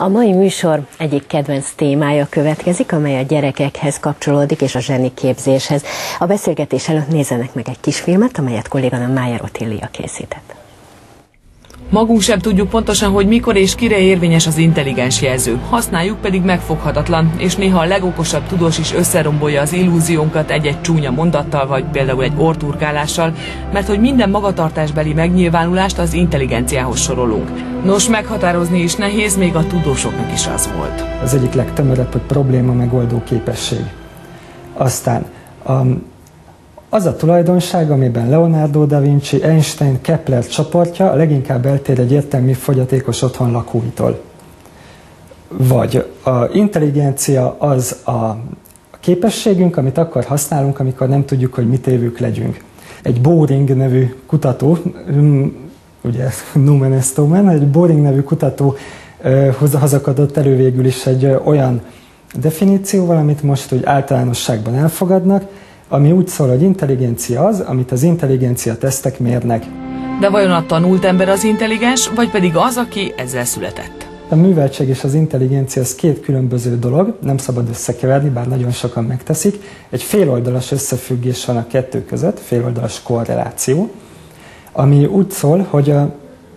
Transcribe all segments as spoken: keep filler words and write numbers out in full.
A mai műsor egyik kedvenc témája következik, amely a gyerekekhez kapcsolódik és a zseniképzéshez. A beszélgetés előtt nézzenek meg egy kis filmet, amelyet kolléganőm Májer Otília készített. Magunk sem tudjuk pontosan, hogy mikor és kire érvényes az intelligens jelző. Használjuk pedig megfoghatatlan, és néha a legokosabb tudós is összerombolja az illúziónkat egy-egy csúnya mondattal, vagy például egy orrturkálással, mert hogy minden magatartásbeli megnyilvánulást az intelligenciához sorolunk. Nos, meghatározni is nehéz, még a tudósoknak is az volt. Az egyik legtömörebb, hogy probléma megoldó képesség. Aztán um, az a tulajdonság, amiben Leonardo da Vinci, Einstein, Kepler csoportja a leginkább eltér egy értelmi fogyatékos otthon lakóitól. Vagy az intelligencia az a képességünk, amit akkor használunk, amikor nem tudjuk, hogy mit évők legyünk. Egy Boring nevű kutató, ugye Numen est Omen, egy Boring nevű kutató hazakadott elő végül is egy olyan definícióval, amit most úgy általánosságban elfogadnak, ami úgy szól, hogy intelligencia az, amit az intelligencia tesztek mérnek. De vajon a tanult ember az intelligens, vagy pedig az, aki ezzel született? A műveltség és az intelligencia az két különböző dolog, nem szabad összekeverni, bár nagyon sokan megteszik. Egy féloldalas összefüggés van a kettő között, féloldalas korreláció, ami úgy szól, hogy a,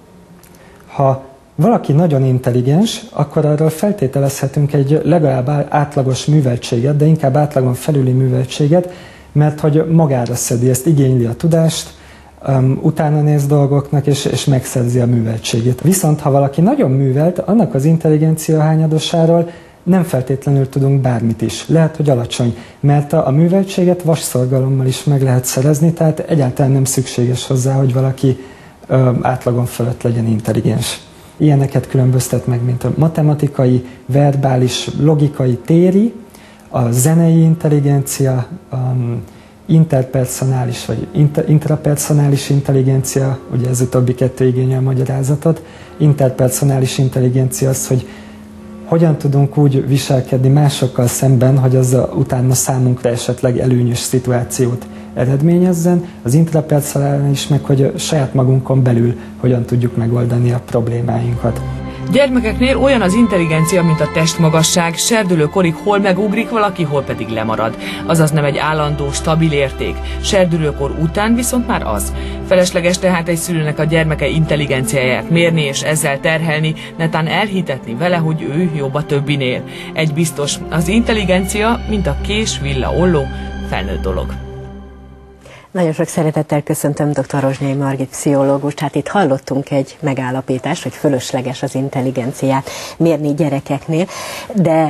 ha valaki nagyon intelligens, akkor arról feltételezhetünk egy legalább átlagos műveltséget, de inkább átlagon felüli műveltséget, mert hogy magára szedi, ezt igényli a tudást, um, utána néz dolgoknak, és, és megszerzi a műveltségét. Viszont ha valaki nagyon művelt, annak az intelligencia hányadosáról nem feltétlenül tudunk bármit is. Lehet, hogy alacsony, mert a, a műveltséget vasszorgalommal is meg lehet szerezni, tehát egyáltalán nem szükséges hozzá, hogy valaki um, átlagon fölött legyen intelligens. Ilyeneket különböztet meg, mint a matematikai, verbális, logikai, téri, a zenei intelligencia, um, interpersonális vagy inter, intrapersonális intelligencia, ugye ez utóbbi kettő igényel a magyarázatot. Interpersonális intelligencia az, hogy hogyan tudunk úgy viselkedni másokkal szemben, hogy az a, utána számunkra esetleg előnyös szituációt eredményezzen, az intrapersonális meg, hogy a saját magunkon belül hogyan tudjuk megoldani a problémáinkat. Gyermekeknél olyan az intelligencia, mint a testmagasság, serdülőkorig hol megugrik valaki, hol pedig lemarad. Azaz nem egy állandó, stabil érték. Serdülőkor után viszont már az. Felesleges tehát egy szülőnek a gyermeke intelligenciáját mérni és ezzel terhelni, netán elhitetni vele, hogy ő jobb a többinél. Egy biztos, az intelligencia, mint a kés, villa, olló, felnőtt dolog. Nagyon sok szeretettel köszöntöm dr. Rozsnyai Margit pszichológust. Hát itt hallottunk egy megállapítást, hogy fölösleges az intelligenciát mérni gyerekeknél, de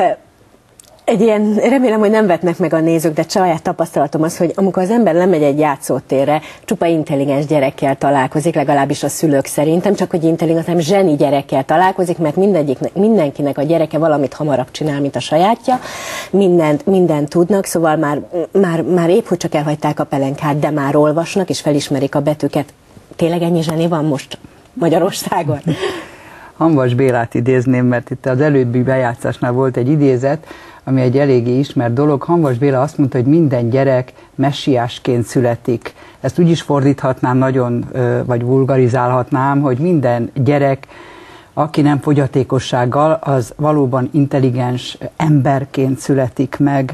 egy ilyen, remélem, hogy nem vetnek meg a nézők, de saját tapasztalatom az, hogy amikor az ember lemegy egy játszótérre, csupa intelligens gyerekkel találkozik, legalábbis a szülők szerintem, csak hogy intelligens, hanem zseni gyerekkel találkozik, mert mindegyiknek, mindenkinek a gyereke valamit hamarabb csinál, mint a sajátja, mindent, mindent tudnak, szóval már, már, már épp, hogy csak elhagyták a pelenkát, de már olvasnak, és felismerik a betűket. Tényleg ennyi zseni van most Magyarországon? Hamvas Bélát idézném, mert itt az előbbi bejátszásnál volt egy idézet, ami egy eléggé ismert dolog. Hamvas Béla azt mondta, hogy minden gyerek messiásként születik. Ezt úgy is fordíthatnám nagyon, vagy vulgarizálhatnám, hogy minden gyerek, aki nem fogyatékossággal, az valóban intelligens emberként születik meg,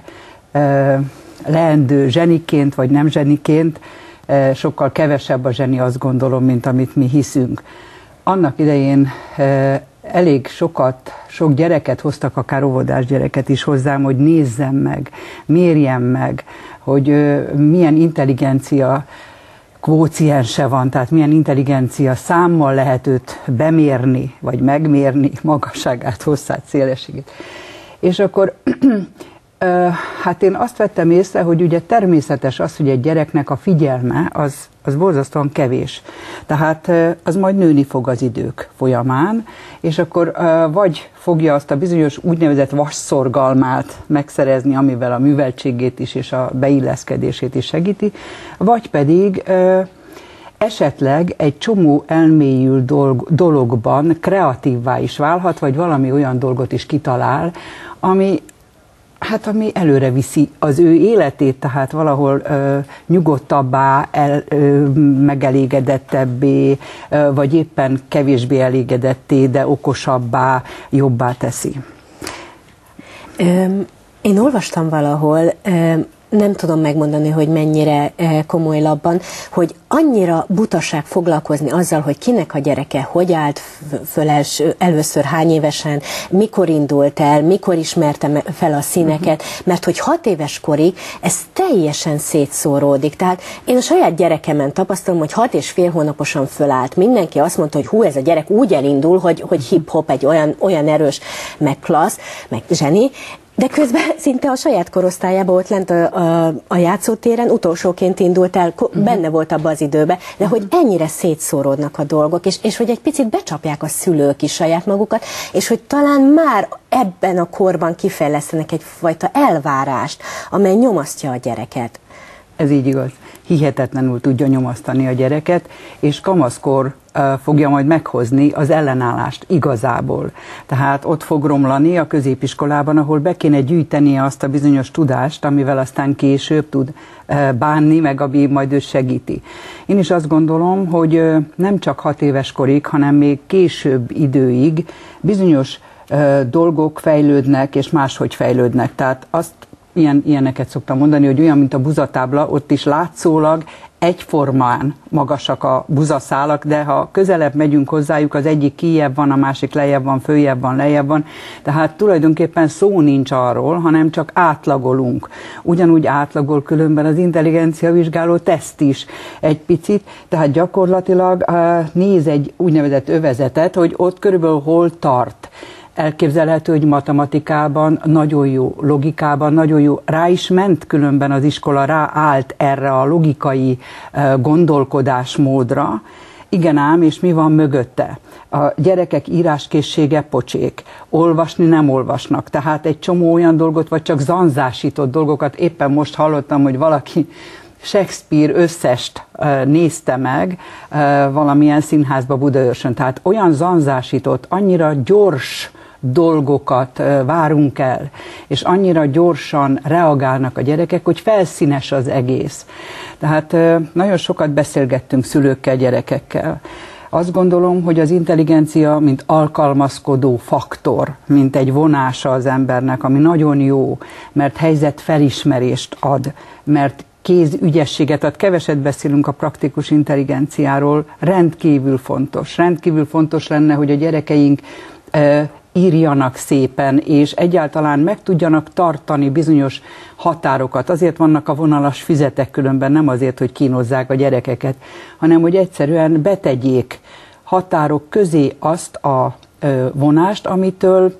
leendő zseniként, vagy nem zseniként. Sokkal kevesebb a zseni, azt gondolom, mint amit mi hiszünk. Annak idején elég sokat, sok gyereket hoztak, akár óvodás gyereket is hozzám, hogy nézzem meg, mérjem meg, hogy milyen intelligencia kvóciense van, tehát milyen intelligencia számmal lehet őt bemérni, vagy megmérni, magasságát, hosszát, szélességét. És akkor hát én azt vettem észre, hogy ugye természetes az, hogy egy gyereknek a figyelme az, az borzasztóan kevés. Tehát az majd nőni fog az idők folyamán, és akkor vagy fogja azt a bizonyos úgynevezett vasszorgalmát megszerezni, amivel a műveltségét is és a beilleszkedését is segíti, vagy pedig esetleg egy csomó elmélyült dolg, dologban kreatívvá is válhat, vagy valami olyan dolgot is kitalál, ami Hát ami előre viszi az ő életét, tehát valahol ö, nyugodtabbá, el, ö, megelégedettebbé, ö, vagy éppen kevésbé elégedetté, de okosabbá, jobbá teszi. Én olvastam valahol, nem tudom megmondani, hogy mennyire komoly labban, hogy annyira butaság foglalkozni azzal, hogy kinek a gyereke hogy állt föl első, először, hány évesen, mikor indult el, mikor ismerte fel a színeket, mert hogy hat éves korig ez teljesen szétszóródik. Tehát én a saját gyerekemen tapasztalom, hogy hat és fél hónaposan fölállt. Mindenki azt mondta, hogy hú, ez a gyerek úgy elindul, hogy, hogy hip-hop egy olyan, olyan erős, meg klassz, meg zseni, de közben szinte a saját korosztályában ott lent a, a, a játszótéren utolsóként indult el, benne volt abban az időben, de hogy ennyire szétszóródnak a dolgok, és, és hogy egy picit becsapják a szülők is saját magukat, és hogy talán már ebben a korban kifejlesztenek egyfajta elvárást, amely nyomasztja a gyereket. Ez így igaz. Hihetetlenül tudja nyomasztani a gyereket, és kamaszkor uh, fogja majd meghozni az ellenállást igazából. Tehát ott fog romlani a középiskolában, ahol be kéne gyűjtenie azt a bizonyos tudást, amivel aztán később tud uh, bánni, meg ami majd ő segíti. Én is azt gondolom, hogy uh, nem csak hat éves korig, hanem még később időig bizonyos uh, dolgok fejlődnek, és máshogy fejlődnek. Tehát azt Ilyen, ilyeneket szoktam mondani, hogy olyan, mint a buzatábla, ott is látszólag egyformán magasak a buzaszálak, de ha közelebb megyünk hozzájuk, az egyik kijebb van, a másik lejjebb van, följebb van, lejjebb van. Tehát tulajdonképpen szó nincs arról, hanem csak átlagolunk. Ugyanúgy átlagol különben az intelligenciavizsgáló teszt is egy picit, tehát gyakorlatilag néz egy úgynevezett övezetet, hogy ott körülbelül hol tart. Elképzelhető, hogy matematikában nagyon jó, logikában nagyon jó, rá is ment különben az iskola, ráállt erre a logikai gondolkodásmódra. Igen ám, és mi van mögötte? A gyerekek íráskészsége pocsék, olvasni nem olvasnak, tehát egy csomó olyan dolgot, vagy csak zanzásított dolgokat, éppen most hallottam, hogy valaki Shakespeare összest uh, nézte meg uh, valamilyen színházba Budaörsön, tehát olyan zanzásított, annyira gyors dolgokat uh, várunk el, és annyira gyorsan reagálnak a gyerekek, hogy felszínes az egész. Tehát uh, nagyon sokat beszélgettünk szülőkkel, gyerekekkel. Azt gondolom, hogy az intelligencia, mint alkalmazkodó faktor, mint egy vonása az embernek, ami nagyon jó, mert helyzetfelismerést ad, mert kézügyességet ad. Keveset beszélünk a praktikus intelligenciáról, rendkívül fontos. Rendkívül fontos lenne, hogy a gyerekeink e, írjanak szépen, és egyáltalán meg tudjanak tartani bizonyos határokat. Azért vannak a vonalas füzetek különben, nem azért, hogy kínozzák a gyerekeket, hanem hogy egyszerűen betegyék határok közé azt a e, vonást, amitől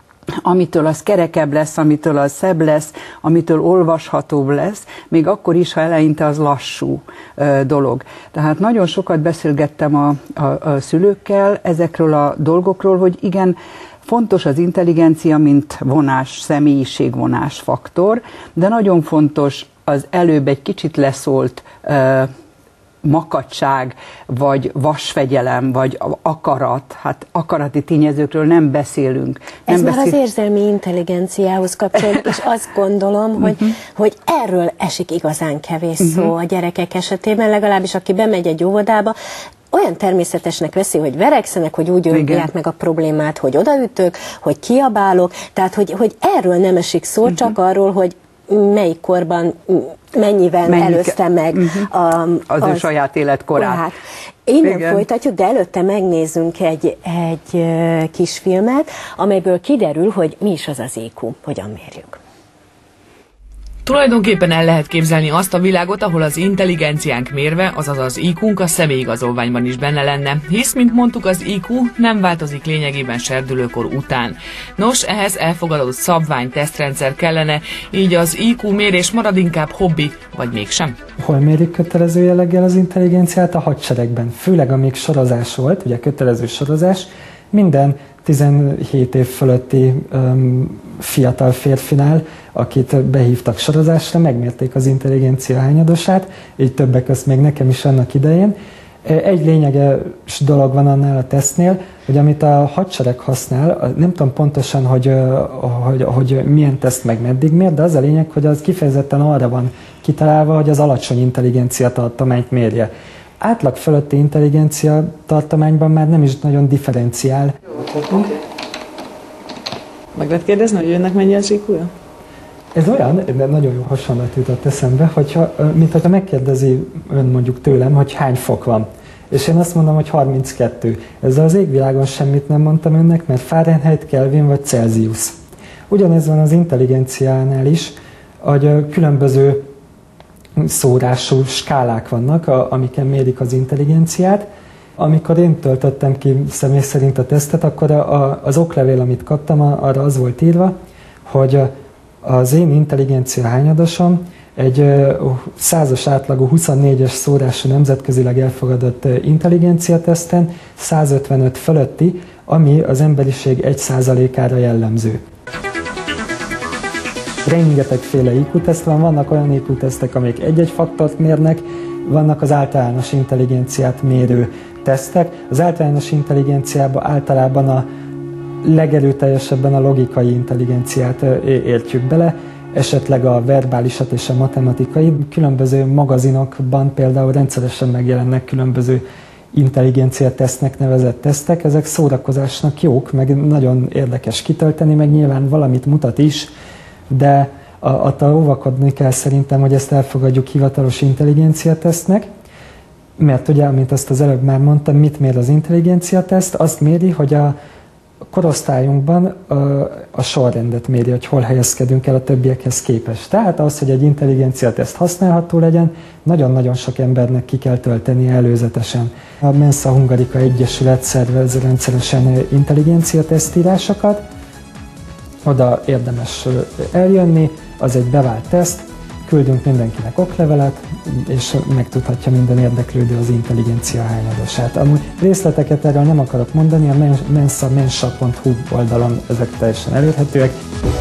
amitől az kerekebb lesz, amitől az szebb lesz, amitől olvashatóbb lesz, még akkor is, ha eleinte az lassú ö, dolog. Tehát nagyon sokat beszélgettem a, a, a szülőkkel ezekről a dolgokról, hogy igen, fontos az intelligencia, mint vonás, személyiségvonás faktor, de nagyon fontos az előbb egy kicsit leszólt ö, makacság, vagy vasfegyelem, vagy akarat, hát akarati tényezőkről nem beszélünk. Nem Ez beszél... már az érzelmi intelligenciához kapcsolódik, és azt gondolom, hogy, uh-huh. hogy erről esik igazán kevés uh-huh. szó a gyerekek esetében, legalábbis aki bemegy egy óvodába, olyan természetesnek veszi, hogy verekszenek, hogy úgy oldják meg a problémát, hogy odaütök, hogy kiabálok, tehát hogy, hogy erről nem esik szó, uh-huh. csak arról, hogy melyik korban mennyivel Mennyike. előzte meg uh-huh. a, az, az ő saját életkorát. Hát, innen folytatjuk, de előtte megnézzünk egy, egy kis filmet, amelyből kiderül, hogy mi is az az í kú, hogyan mérjük. Tulajdonképpen el lehet képzelni azt a világot, ahol az intelligenciánk mérve, azaz az í kúnk a személyigazolványban is benne lenne, hisz, mint mondtuk, az í kú nem változik lényegében serdülőkor után. Nos, ehhez elfogadott szabvány tesztrendszer kellene, így az í kú mérés marad inkább hobbi, vagy mégsem. Hol mérik kötelező jelleggel az intelligenciát? A hadseregben. Főleg amíg sorozás volt, ugye kötelező sorozás, minden tizenhét év fölötti um, fiatal férfinál, akit behívtak sorozásra, megmérték az intelligencia hányadosát, így többek között még nekem is annak idején. Egy lényeges dolog van annál a tesztnél, hogy amit a hadsereg használ, nem tudom pontosan, hogy, hogy, hogy milyen teszt meg meddig mér, de az a lényeg, hogy az kifejezetten arra van kitalálva, hogy az alacsony intelligencia tartományt mérje. Átlag fölötti intelligencia tartományban már nem is nagyon differenciál. Meg lehet kérdezni, hogy önnek mennyi az í kúja? Ez olyan, de nagyon jó hasonlat jutott eszembe, hogyha, mint hogyha megkérdezi ön mondjuk tőlem, hogy hány fok van. És én azt mondom, hogy harminckettő. Ezzel az égvilágon semmit nem mondtam önnek, mert Fahrenheit, Kelvin vagy Celsius. Ugyanez van az intelligenciánál is, hogy különböző szórású skálák vannak, amiken mérik az intelligenciát. Amikor én töltöttem ki személy szerint a tesztet, akkor az oklevél, amit kaptam, arra az volt írva, hogy az én intelligencia hányadosom egy százas átlagú huszonnégyes szórású nemzetközileg elfogadott intelligenciateszten százötvenöt fölötti, ami az emberiség egy százalékára jellemző. Rengetegféle í kú-teszt van, vannak olyan í kú-tesztek, amik egy-egy faktort mérnek, vannak az általános intelligenciát mérő tesztek. Az általános intelligenciában általában a legerőteljesebben a logikai intelligenciát értjük bele, esetleg a verbálisat és a matematikai. Különböző magazinokban például rendszeresen megjelennek különböző intelligencia-tesztnek nevezett tesztek. Ezek szórakozásnak jók, meg nagyon érdekes kitölteni, meg nyilván valamit mutat is, de attól óvakodni kell szerintem, hogy ezt elfogadjuk hivatalos intelligencia-tesztnek, mert ugye, amint azt az előbb már mondtam, mit mér az intelligencia-teszt? Azt méri, hogy a korosztályunkban a sorrendet méri, hogy hol helyezkedünk el a többiekhez képest. Tehát ahhoz, hogy egy intelligencia-teszt használható legyen, nagyon-nagyon sok embernek ki kell töltenie előzetesen. A Mensa Hungarica Egyesület szervez rendszeresen intelligencia-tesztírásokat, oda érdemes eljönni, az egy bevált teszt, küldünk mindenkinek oklevelet, és megtudhatja minden érdeklődő az intelligencia hányadosát. Amúgy részleteket erről nem akarok mondani, a mensa mensa pont hu oldalon ezek teljesen elérhetőek.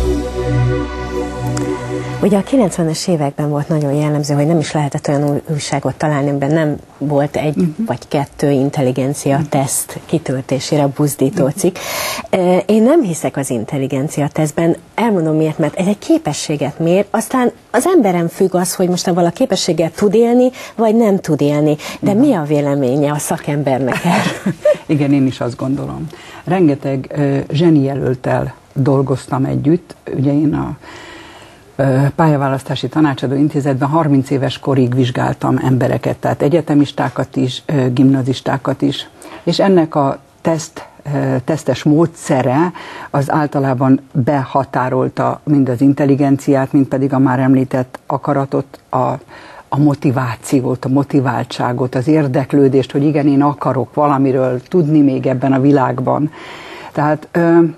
Ugye a kilencvenes években volt nagyon jellemző, hogy nem is lehetett olyan újságot találni, amiben nem volt egy uh-huh. vagy kettő intelligencia uh-huh. teszt kitöltésére buzdító cikk. Én nem hiszek az intelligencia tesztben, elmondom miért, mert ez egy képességet mér, aztán az emberen függ az, hogy most abban a képességgel tud élni, vagy nem tud élni. De uh-huh. mi a véleménye a szakembernek erről? Igen, én is azt gondolom. Rengeteg uh, zsenijelölttel dolgoztam együtt, ugye én a pályaválasztási tanácsadó intézetben harminc éves korig vizsgáltam embereket, tehát egyetemistákat is, gimnazistákat is, és ennek a teszt, tesztes módszere az általában behatárolta mind az intelligenciát, mind pedig a már említett akaratot, a, a motivációt, a motiváltságot, az érdeklődést, hogy igen, én akarok valamiről tudni még ebben a világban. Tehát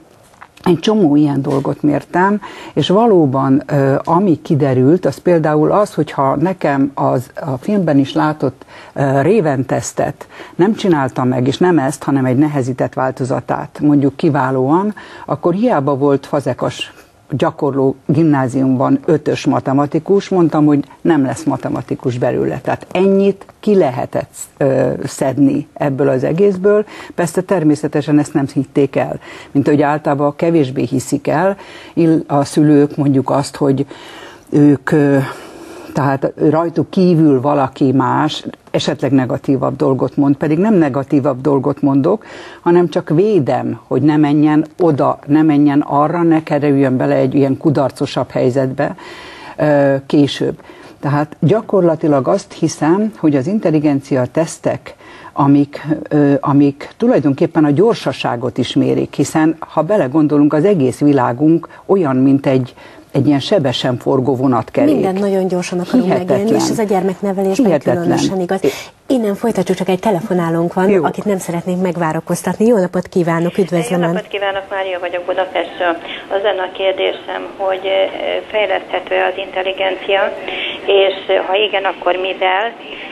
egy csomó ilyen dolgot mértem, és valóban ami kiderült, az például az, hogyha nekem az, a filmben is látott Raven-tesztet nem csináltam meg, és nem ezt, hanem egy nehezített változatát, mondjuk kiválóan, akkor hiába volt fazekas gyakorló gimnáziumban ötös matematikus, mondtam, hogy nem lesz matematikus belőle. Tehát ennyit ki lehetett ö, szedni ebből az egészből. Persze természetesen ezt nem hitték el. Mint hogy általában kevésbé hiszik el a szülők mondjuk azt, hogy ők, ö, tehát rajtuk kívül valaki más esetleg negatívabb dolgot mond, pedig nem negatívabb dolgot mondok, hanem csak védem, hogy ne menjen oda, ne menjen arra, ne kerüljön bele egy ilyen kudarcosabb helyzetbe ö, később. Tehát gyakorlatilag azt hiszem, hogy az intelligencia tesztek, amik, ö, amik tulajdonképpen a gyorsaságot is mérik, hiszen ha belegondolunk, az egész világunk olyan, mint egy egy ilyen sebesen forgó vonatkerék. Minden nagyon gyorsan akarunk megélni, és ez a gyermeknevelésben különösen igaz. Innen folytatjuk, csak egy telefonálónk van, Jó. akit nem szeretnénk megvárakoztatni. Jó napot kívánok, üdvözlöm! Jó napot kívánok, Mária vagyok Budapestről. Az lenne a kérdésem, hogy fejleszthető-e az intelligencia, és ha igen, akkor mivel?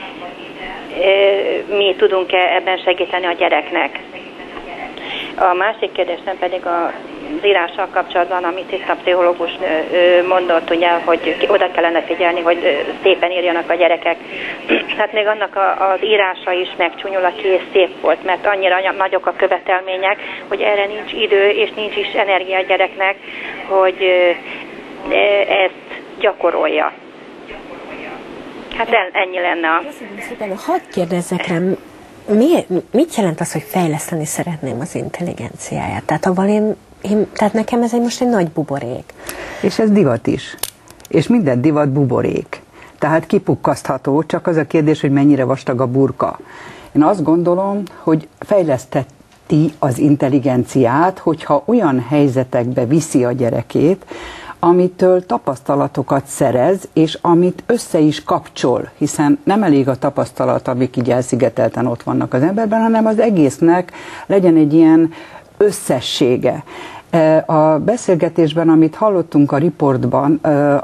Mi tudunk-e ebben segíteni a gyereknek? A másik kérdésem pedig a írással kapcsolatban, amit itt a pszichológus mondott, ugye, hogy oda kellene figyelni, hogy szépen írjanak a gyerekek. Tehát még annak a, az írása is megcsúnyul, aki és szép volt, mert annyira nagyok a követelmények, hogy erre nincs idő, és nincs is energia a gyereknek, hogy ezt gyakorolja. Hát ennyi lenne a... Köszönöm szépen. Hadd kérdezzek rám, mi, mit jelent az, hogy fejleszteni szeretném az intelligenciáját? Tehát avval én, én, tehát nekem ez egy most egy nagy buborék. És ez divat is. És minden divat buborék. Tehát kipukkasztható, csak az a kérdés, hogy mennyire vastag a burka. Én azt gondolom, hogy fejleszteti az intelligenciát, hogyha olyan helyzetekbe viszi a gyerekét, amitől tapasztalatokat szerez, és amit össze is kapcsol, hiszen nem elég a tapasztalat, amik így elszigetelten ott vannak az emberben, hanem az egésznek legyen egy ilyen összessége. A beszélgetésben, amit hallottunk a riportban,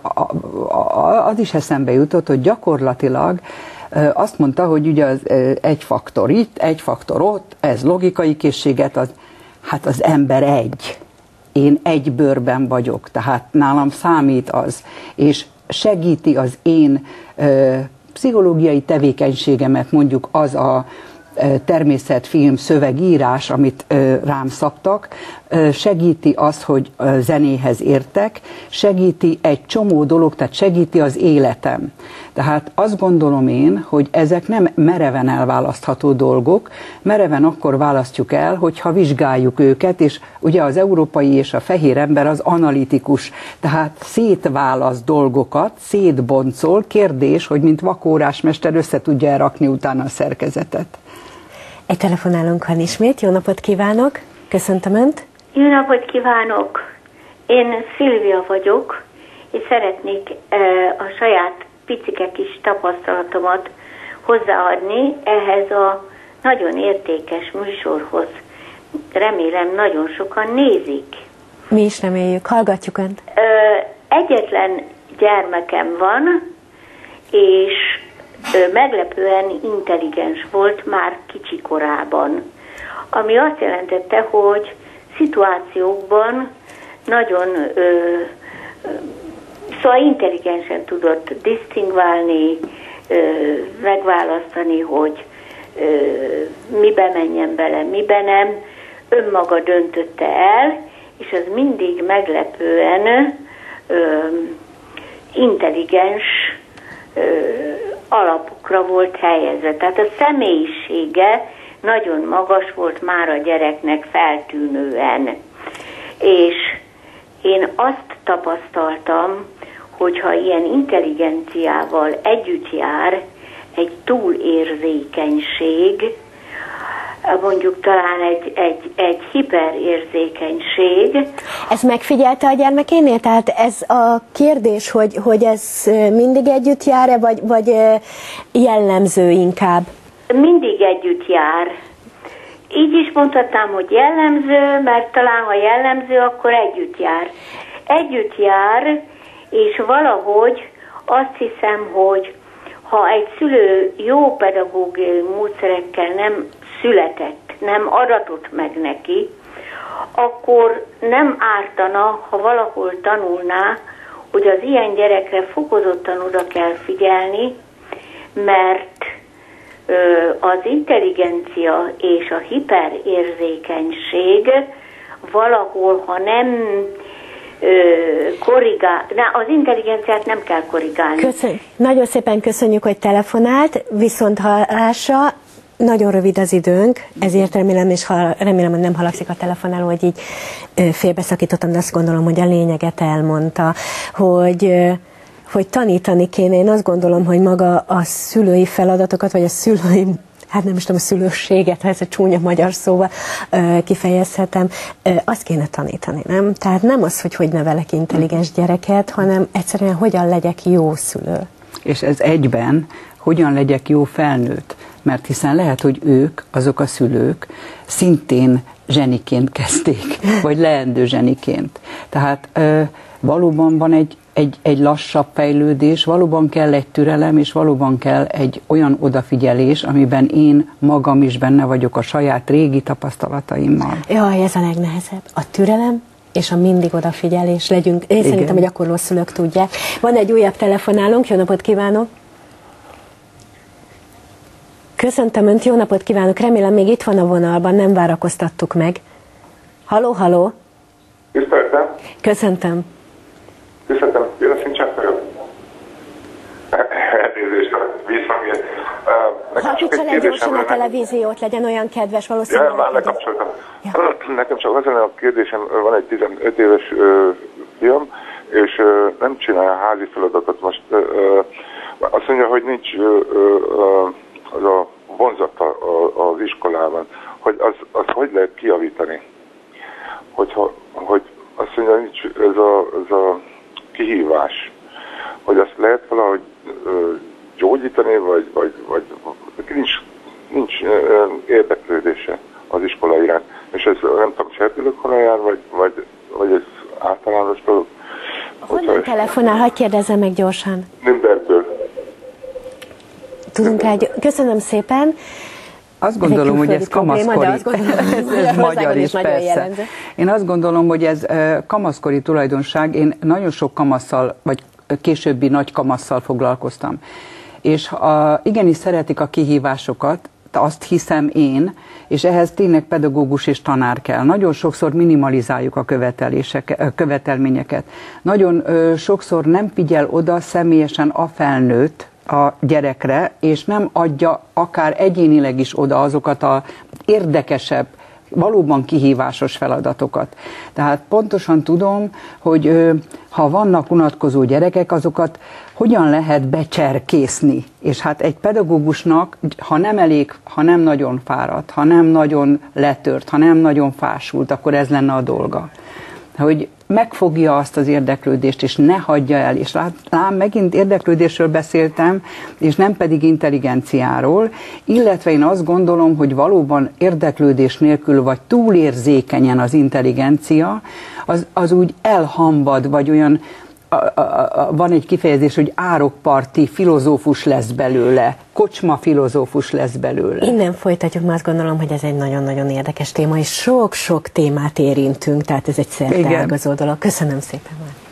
az is eszembe jutott, hogy gyakorlatilag azt mondta, hogy ugye az egy faktor itt, egy faktor ott, ez logikai készséget, az, hát az ember egy. Én egy bőrben vagyok, tehát nálam számít az, és segíti az én ö, pszichológiai tevékenységemet, mondjuk az a ö, természetfilm szövegírás, amit ö, rám szabtak, ö, segíti az, hogy ö, zenéhez értek, segíti egy csomó dolog, tehát segíti az életem. Tehát azt gondolom én, hogy ezek nem mereven elválasztható dolgok, mereven akkor választjuk el, hogyha vizsgáljuk őket, és ugye az európai és a fehér ember az analitikus, tehát szétválaszt dolgokat, szétboncol, kérdés, hogy mint vakórásmester össze tudja elrakni utána a szerkezetet. Egy telefonálónk van ismét, jó napot kívánok, köszöntöm Önt. Jó napot kívánok, én Szilvia vagyok, és szeretnék e, a saját picike kis tapasztalatomat hozzáadni ehhez a nagyon értékes műsorhoz. Remélem nagyon sokan nézik. Mi is reméljük, hallgatjuk Önt. Egyetlen gyermekem van, és meglepően intelligens volt már kicsi korában. Ami azt jelentette, hogy szituációkban nagyon ö, ö, szóval intelligensen tudott disztingválni, ö, megválasztani, hogy ö, mibe menjen bele, mibe nem. Önmaga döntötte el, és az mindig meglepően ö, intelligens ö, alapokra volt helyezve. Tehát a személyisége nagyon magas volt már a gyereknek feltűnően. És én azt tapasztaltam, hogyha ilyen intelligenciával együtt jár egy túlérzékenység, mondjuk talán egy, egy, egy hiperérzékeny. Ez megfigyelte a gyermekénél? Tehát ez a kérdés, hogy, hogy ez mindig együtt jár-e, vagy, vagy jellemző inkább? Mindig együtt jár. Így is mondhatnám, hogy jellemző, mert talán ha jellemző, akkor együtt jár. Együtt jár, és valahogy azt hiszem, hogy ha egy szülő jó pedagógiai módszerekkel nem született, nem adatott meg neki, akkor nem ártana, ha valahol tanulná, hogy az ilyen gyerekre fokozottan oda kell figyelni, mert ö, az intelligencia és a hiperérzékenység valahol, ha nem korrigál, az intelligenciát nem kell korrigálni. Köszönjük. Nagyon szépen köszönjük, hogy telefonált, viszont hallásra. Nagyon rövid az időnk, ezért remélem, és ha, remélem, hogy nem halakszik a telefonáló, hogy így félbeszakítottam, de azt gondolom, hogy a lényeget elmondta, hogy, hogy tanítani kéne. Én azt gondolom, hogy maga a szülői feladatokat, vagy a szülői, hát nem is tudom, a szülőséget, ha ezt a csúnya magyar szóval kifejezhetem, azt kéne tanítani, nem? Tehát nem az, hogy hogy nevelek intelligens gyereket, hanem egyszerűen hogyan legyek jó szülő. És ez egyben, hogyan legyek jó felnőtt. Mert hiszen lehet, hogy ők, azok a szülők szintén zseniként kezdték, vagy leendő zseniként. Tehát ö, valóban van egy, egy, egy lassabb fejlődés, valóban kell egy türelem, és valóban kell egy olyan odafigyelés, amiben én magam is benne vagyok a saját régi tapasztalataimmal. Jaj, ez a legnehezebb. A türelem és a mindig odafigyelés legyünk. Én Igen. szerintem a gyakorló szülők tudják. Van egy újabb telefonálónk, jó napot kívánok! Köszöntöm Önt, jó napot kívánok! Remélem még itt van a vonalban, nem várakoztattuk meg. Haló, haló! Tiszteltem! Köszöntöm! Köszöntöm, Jönösszín csak vagyok. Elnézést, visszamért. Halljuk le gyorsan a televíziót, legyen olyan kedves, valószínűleg. Ja, már lekapcsoltam. Ja. Nekem csak az a kérdésem, van egy tizenöt éves ö, fiam, és ö, nem csinálja a házi feladatot. Most ö, ö, azt mondja, hogy nincs ö, ö, az a vonzata az iskolában, hogy az, az hogy lehet kijavítani? Hogyha, hogy azt mondja, nincs ez a, ez a kihívás, hogy azt lehet valahogy ö, gyógyítani, vagy, vagy, vagy nincs, nincs ö, érdeklődése az iskola iránt. És ez nem tudom, serdülőkorra jár, vagy, vagy, vagy ez általános dolog? Honnan telefonál? Hadd kérdezzem meg gyorsan. Nürnbergből. Tudunk egy... Köszönöm szépen. Azt gondolom, hogy ez kamaszkori. Ez magyar is, persze. Én azt gondolom, hogy ez kamaszkori tulajdonság. Én nagyon sok kamasszal, vagy későbbi nagy kamasszal foglalkoztam. És a, igenis szeretik a kihívásokat, azt hiszem én, és ehhez tényleg pedagógus és tanár kell. Nagyon sokszor minimalizáljuk a követelményeket. Nagyon ö, sokszor nem figyel oda személyesen a felnőtt a gyerekre, és nem adja akár egyénileg is oda azokat az érdekesebb, valóban kihívásos feladatokat. Tehát pontosan tudom, hogy ö, ha vannak unatkozó gyerekek, azokat hogyan lehet becserkészni. És hát egy pedagógusnak, ha nem elég, ha nem nagyon fáradt, ha nem nagyon letört, ha nem nagyon fásult, akkor ez lenne a dolga. Hogy megfogja azt az érdeklődést, és ne hagyja el. És lám, megint érdeklődésről beszéltem, és nem pedig intelligenciáról, illetve én azt gondolom, hogy valóban érdeklődés nélkül, vagy túlérzékenyen az intelligencia, az, az úgy elhambad, vagy olyan, a, a, a, van egy kifejezés, hogy árokparti filozófus lesz belőle, kocsma filozófus lesz belőle. Innen folytatjuk, mert azt gondolom, hogy ez egy nagyon-nagyon érdekes téma, és sok-sok témát érintünk, tehát ez egy szerteágazó dolog. Köszönöm szépen már.